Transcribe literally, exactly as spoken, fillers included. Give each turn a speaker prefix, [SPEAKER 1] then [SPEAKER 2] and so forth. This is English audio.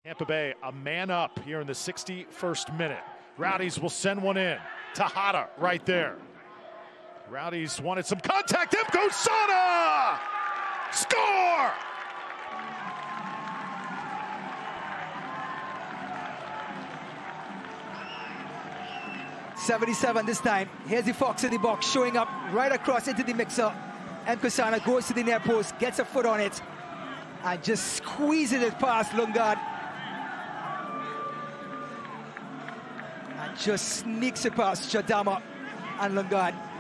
[SPEAKER 1] Tampa Bay, a man up here in the sixty-first minute. Rowdies will send one in. Tejada right there. Rowdies wanted some contact. Mkosana! Score!
[SPEAKER 2] seventy-seven this time. Here's the Fox in the box, showing up right across into the mixer. Mkosana goes to the near post, gets a foot on it, and just squeezes it past Lungard. And just sneaks it past Chadama and Lungard.